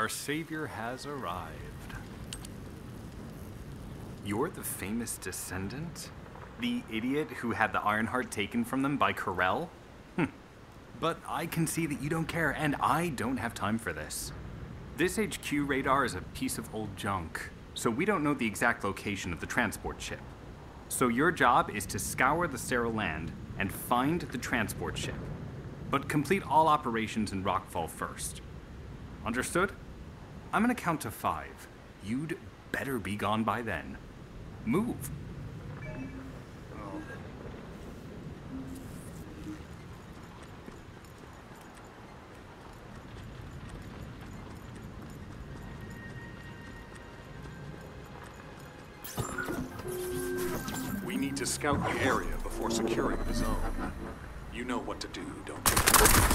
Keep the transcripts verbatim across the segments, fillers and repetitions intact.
our savior has arrived. You're the famous descendant? The idiot who had the Ironheart taken from them by Corel? Hm. But I can see that you don't care, and I don't have time for this. This H Q radar is a piece of old junk, so we don't know the exact location of the transport ship. So your job is to scour the Serral land and find the transport ship. But complete all operations in Rockfall first. Understood? I'm gonna count to five. You'd better be gone by then. Move. We need to scout the area before securing the zone. You know what to do, don't you?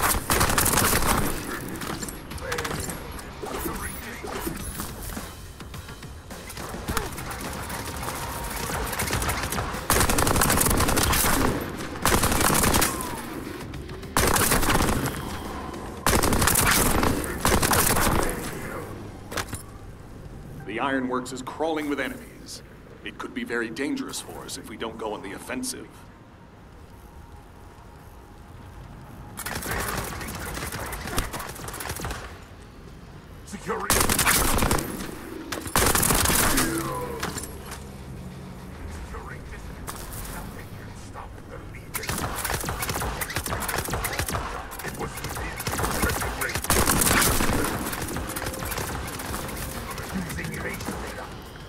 The Ironworks is crawling with enemies. It could be very dangerous for us if we don't go on the offensive. Security! Securing distance. Nothing can stop the Legion. It was within the range. Using evasive data.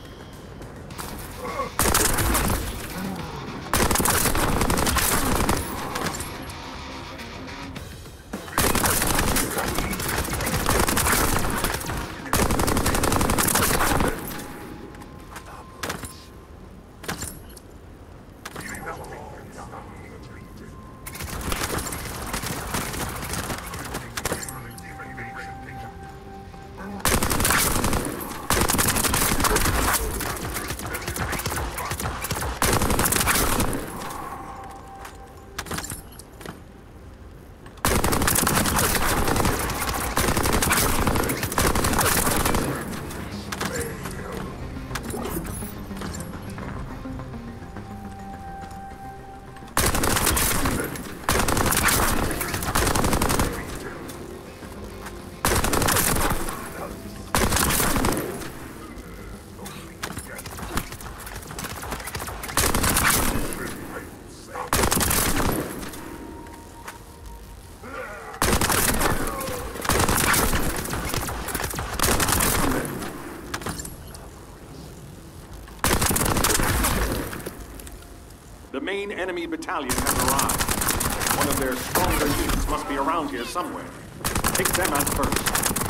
The main enemy battalion has arrived. One of their stronger units must be around here somewhere. Take them out first.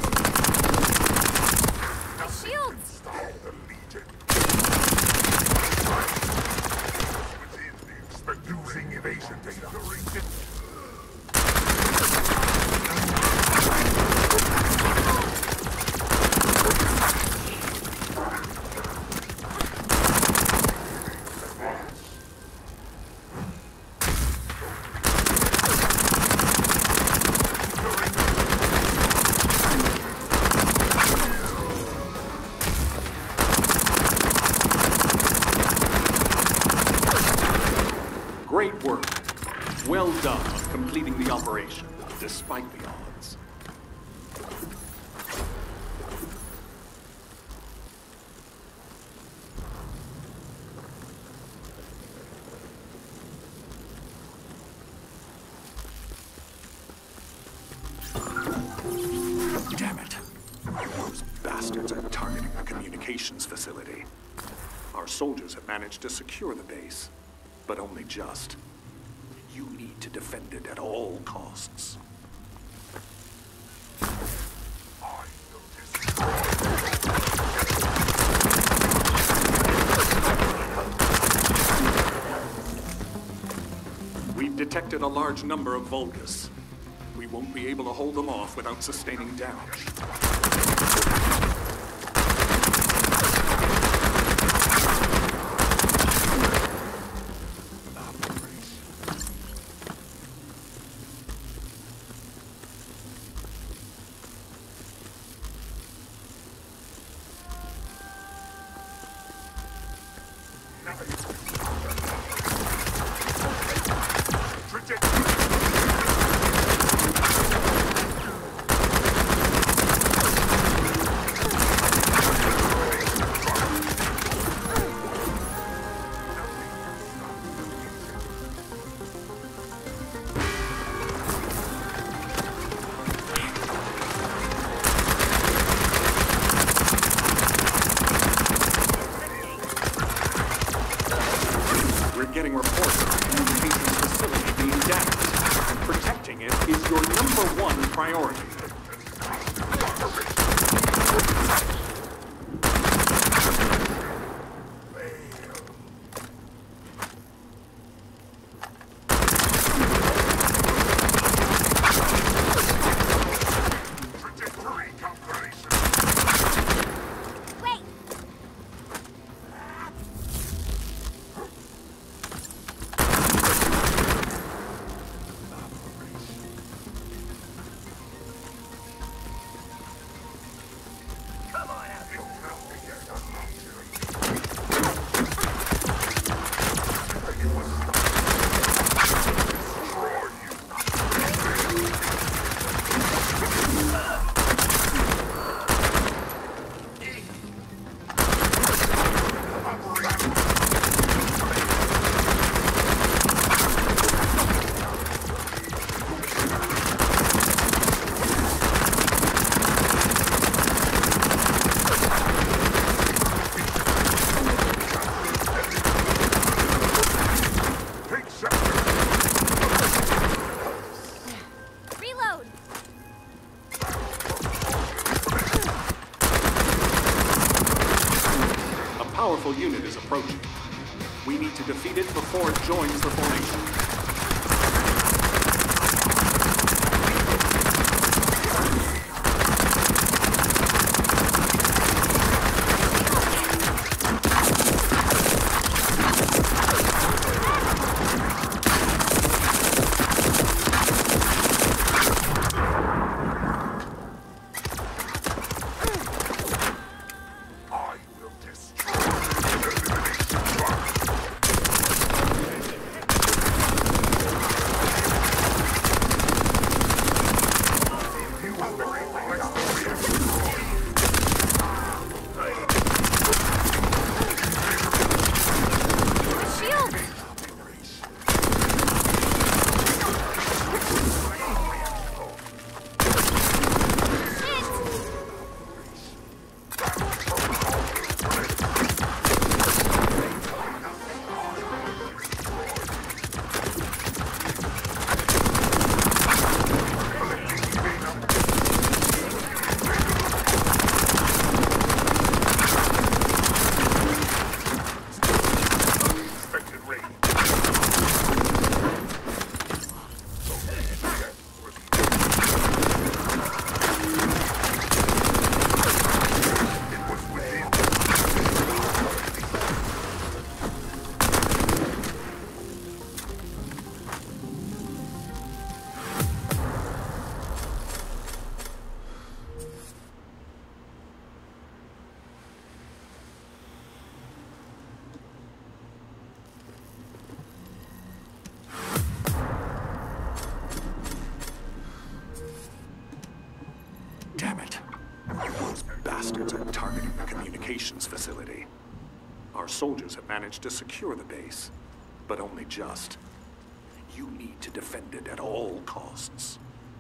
The shields! Stop the Legion. Within the expected using evasion data. Great work. Well done on completing the operation, despite the odds. Damn it. Those bastards are targeting the communications facility. Our soldiers have managed to secure the base. But only just. You need to defend it at all costs. We've detected a large number of Vulgus. We won't be able to hold them off without sustaining damage. getting reports of the communications facility being damaged. Protecting it is your number one priority. Powerful unit is approaching. We need to defeat it before it joins the formation. Damn it. Those bastards are targeting the communications facility. Our soldiers have managed to secure the base, but only just. You need to defend it at all costs.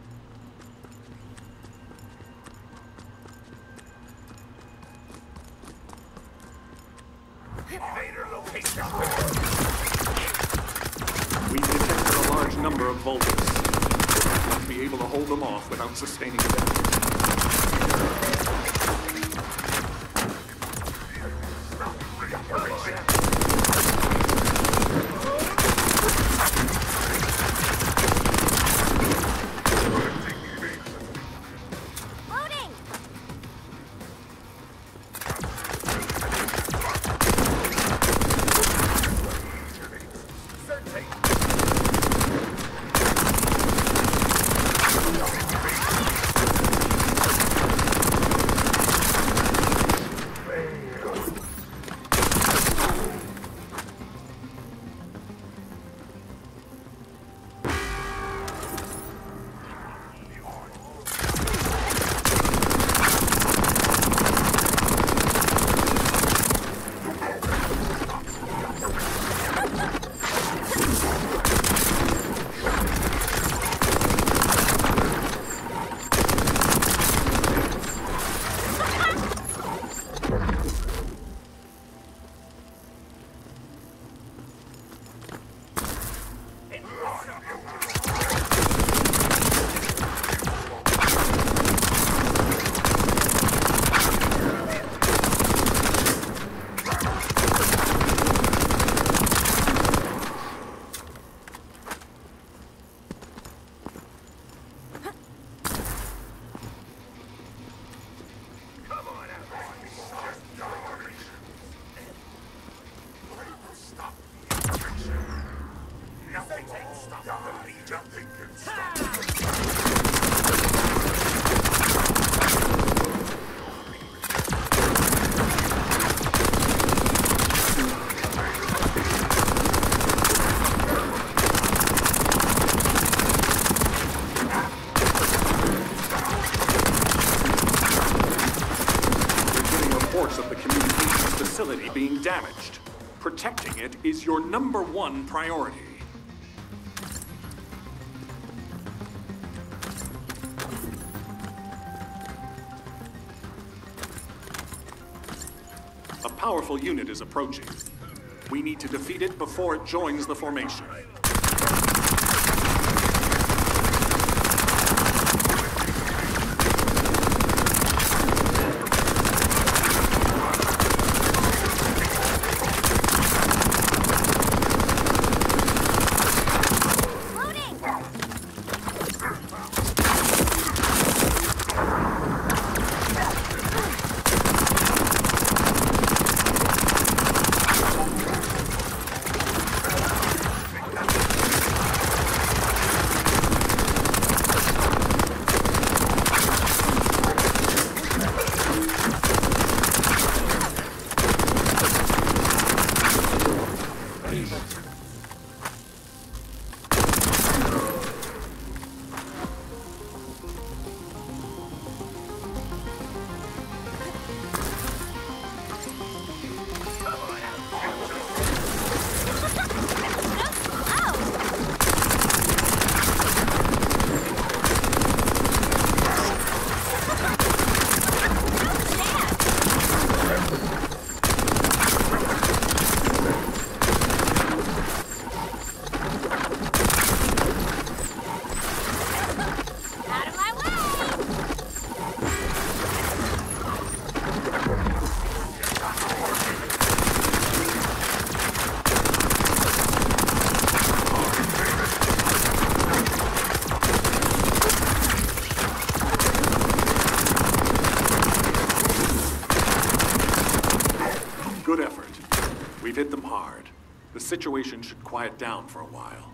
Invader location. We've detected a large number of Vultus. We won't be able to hold them off without sustaining damage. Nothing can stop the Legion. Nothing can stop. Of the communications facility being damaged. Protecting it is your number one priority. A powerful unit is approaching. We need to defeat it before it joins the formation. Good effort. We've hit them hard. The situation should quiet down for a while.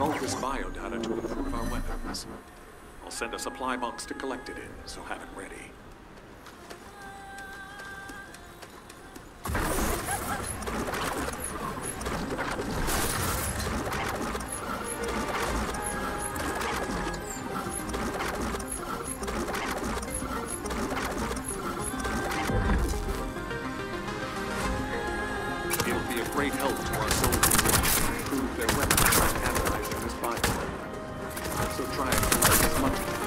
Vulgus biodata to improve our weapons. I'll send a supply box to collect it in, so have it ready. It'll be a great help to our soldiers to improve their weapons by analyzing this biodata. So try and collect as much of it.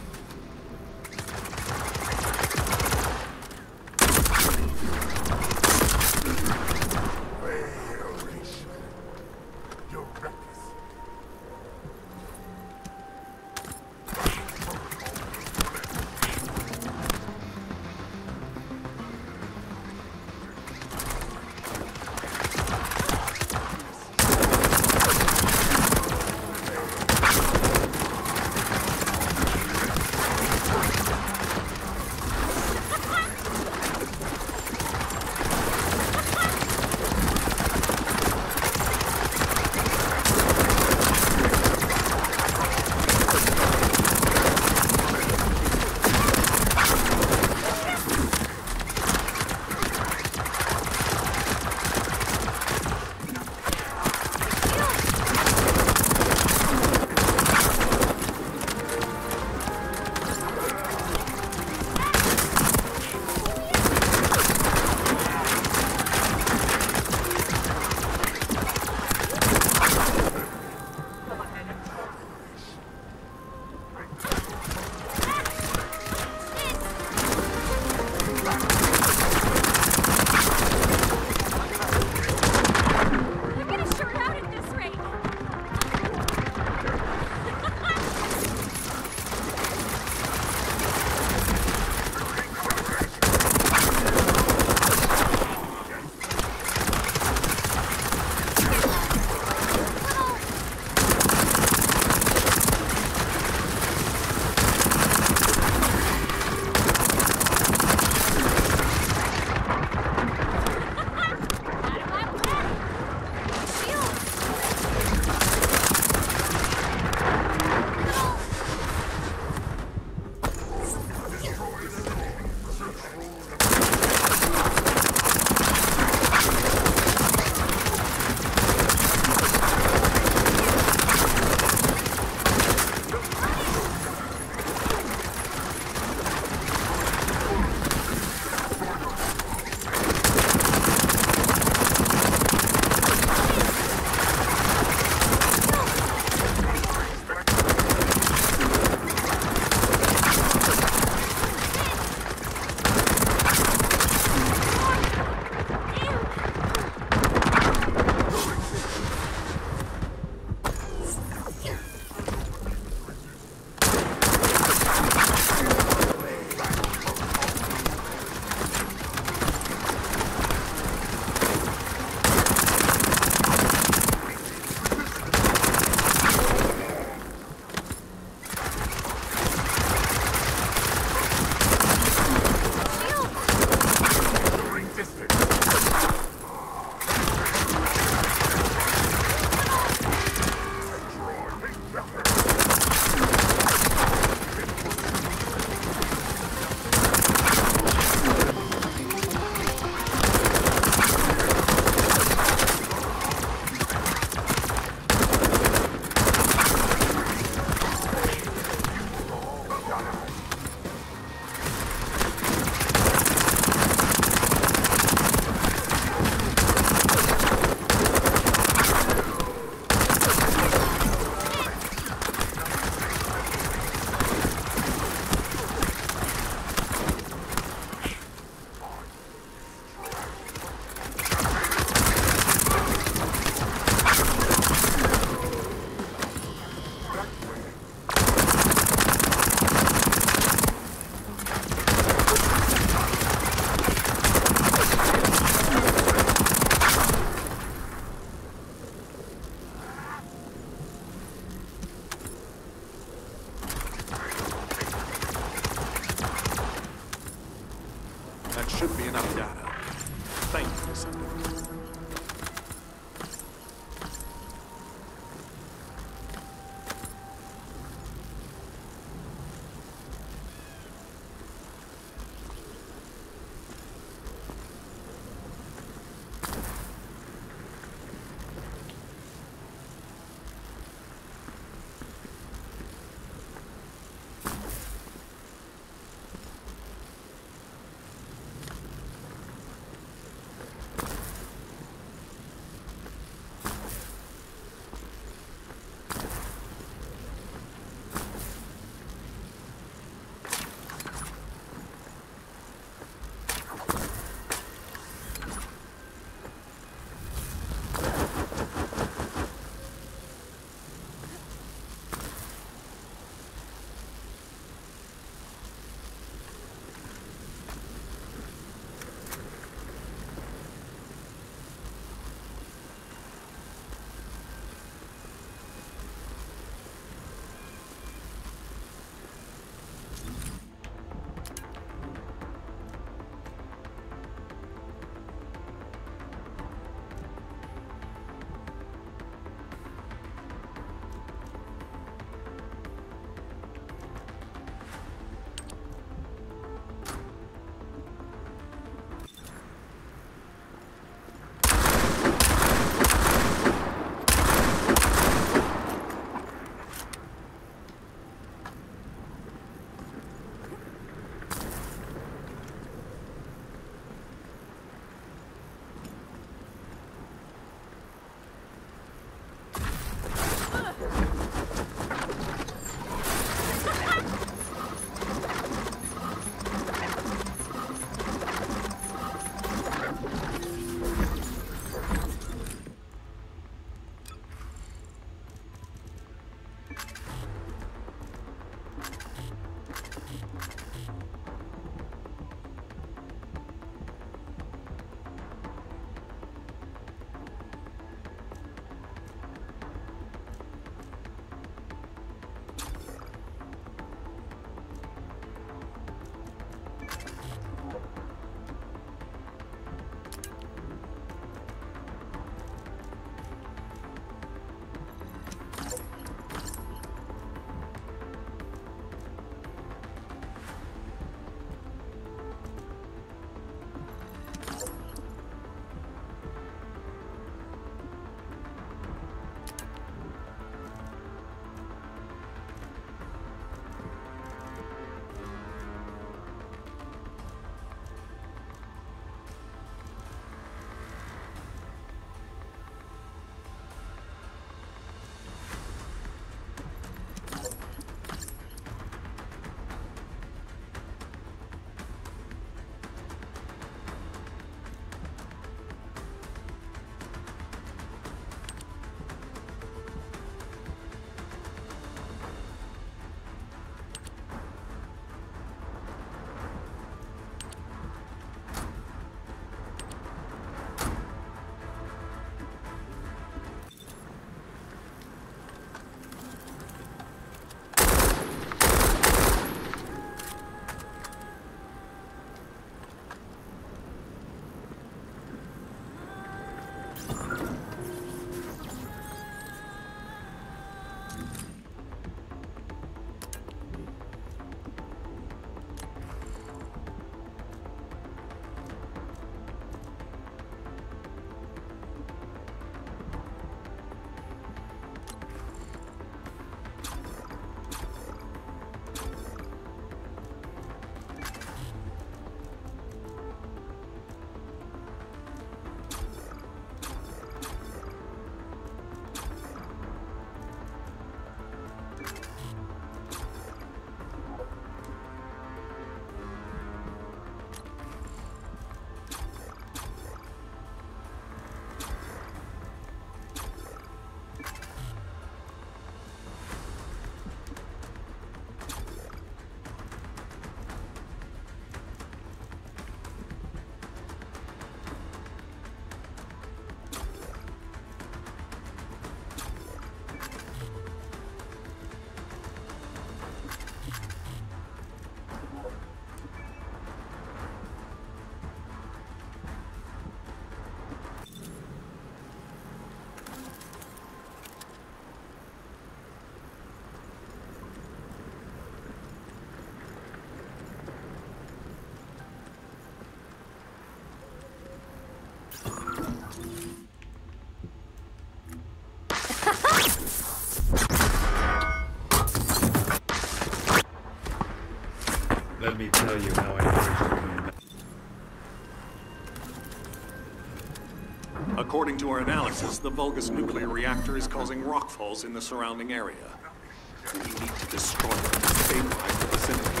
According to our analysis, the Vulgus nuclear reactor is causing rockfalls in the surrounding area. We need to destroy it to stabilize the vicinity.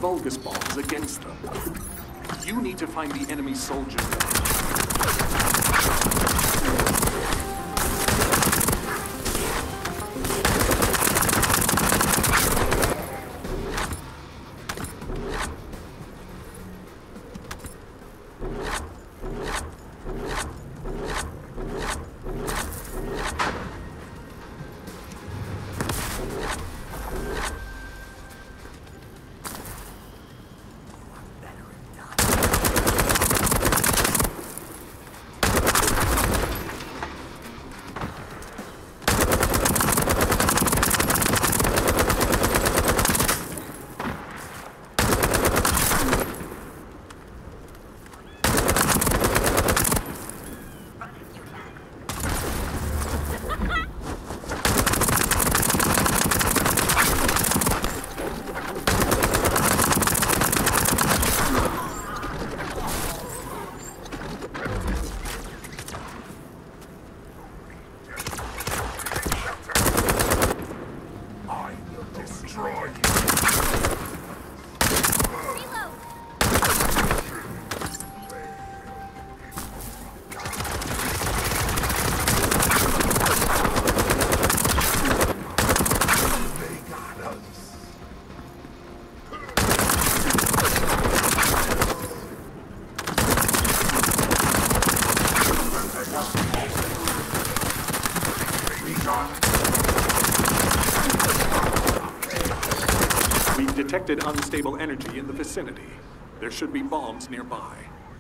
Vulgus bombs against them. You need to find the enemy soldiers. We've detected unstable energy in the vicinity. There should be bombs nearby.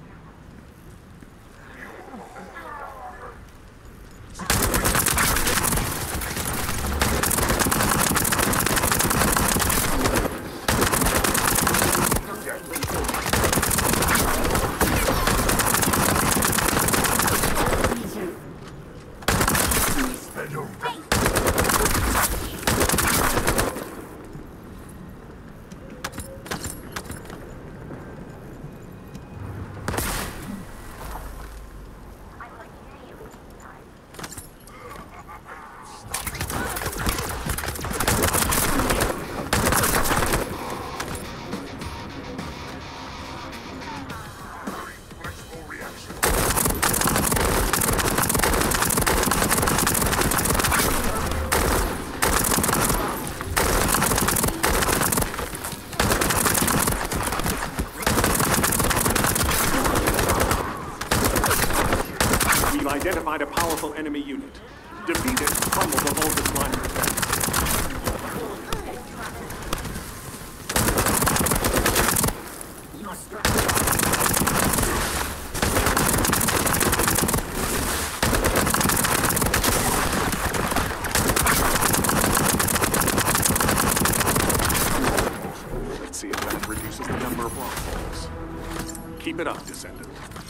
Identified a powerful enemy unit. Defeat it, crumble the Vulgus line of defense. Let's see if that reduces the number of rock falls. Keep it up, Descendant.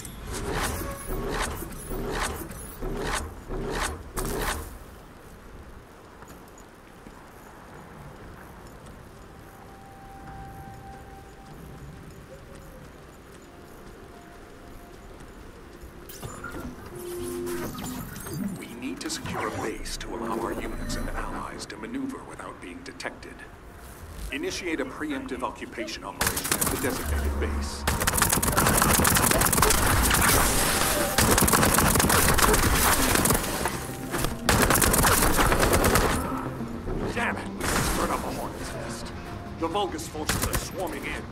To secure a base to allow our units and allies to maneuver without being detected. Initiate a preemptive occupation operation at the designated base. Damn it! We stirred up a hornet's nest. The Vulgus forces are swarming in.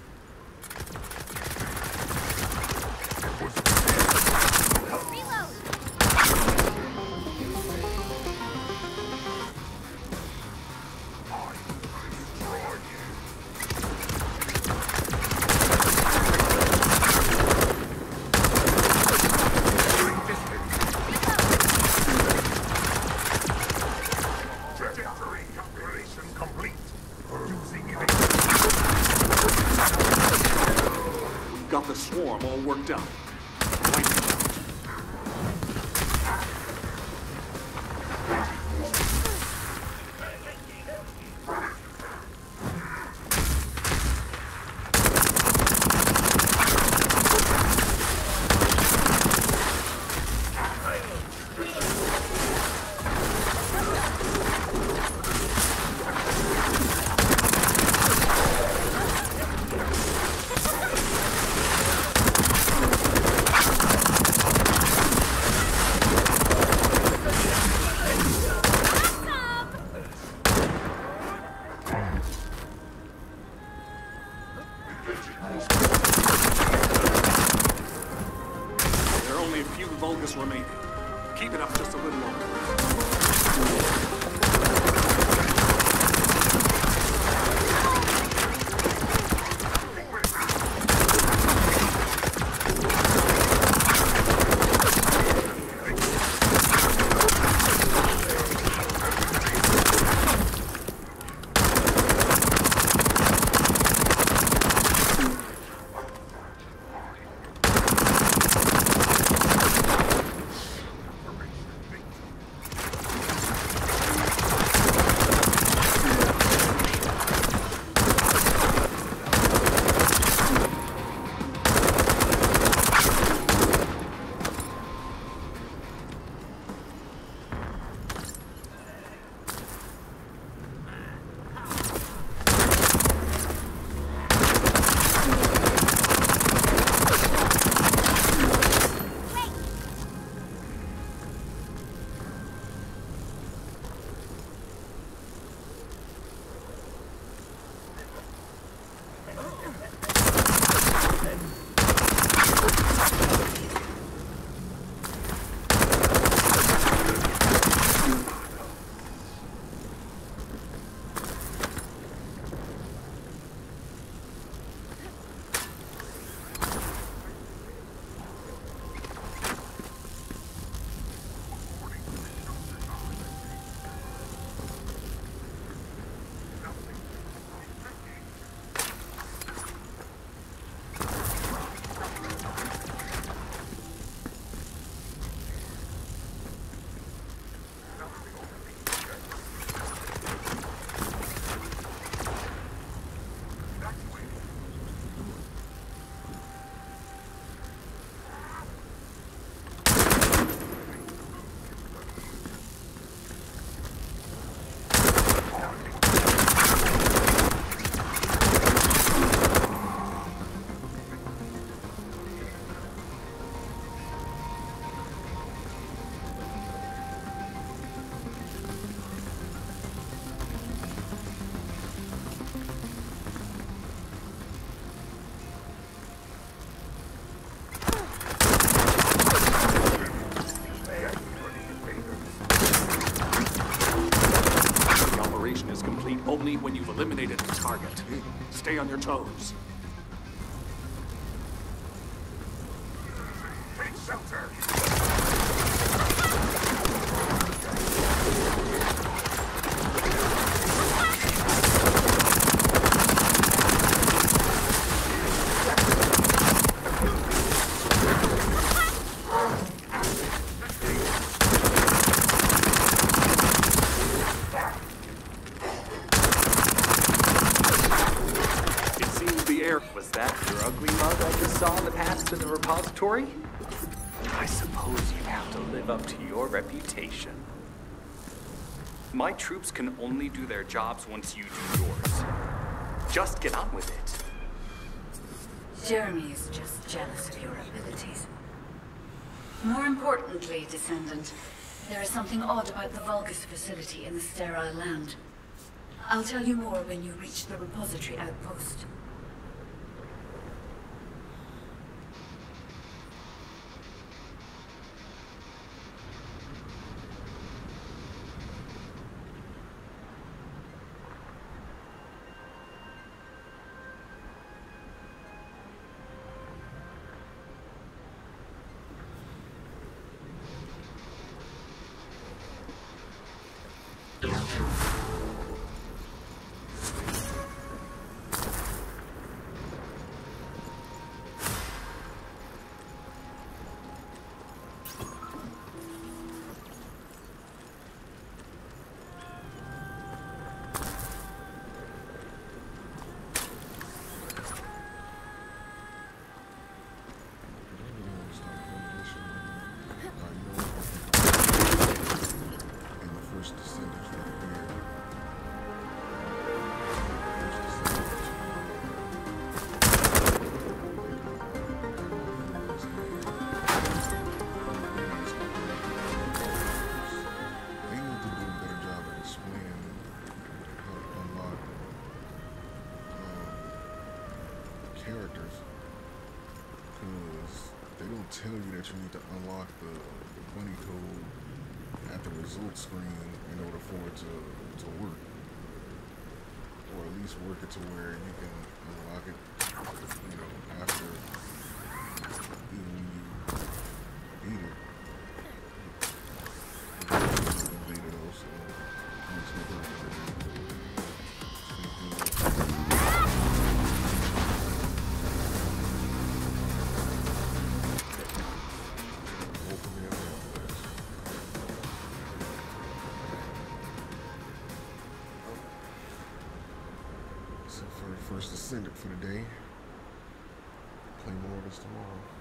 Reload! Vulgus remaining. Keep it up just a little longer. Only when you've eliminated the target. Stay on your toes. Take shelter! Was that your ugly mug I just saw in the path to the repository? I suppose you have to live up to your reputation. My troops can only do their jobs once you do yours. Just get on with it. Jeremy is just jealous of your abilities. More importantly, Descendant, there is something odd about the Vulgus facility in the Sterile Land. I'll tell you more when you reach the repository outpost. will tell you that you need to unlock the, the bunny code at the results screen in order for it to, to work. Or at least work it to where you can unlock it, you know, after even when you beat it. You beat it also. I'm just gonna put it over there. First Descendant for the day. Play more of this tomorrow.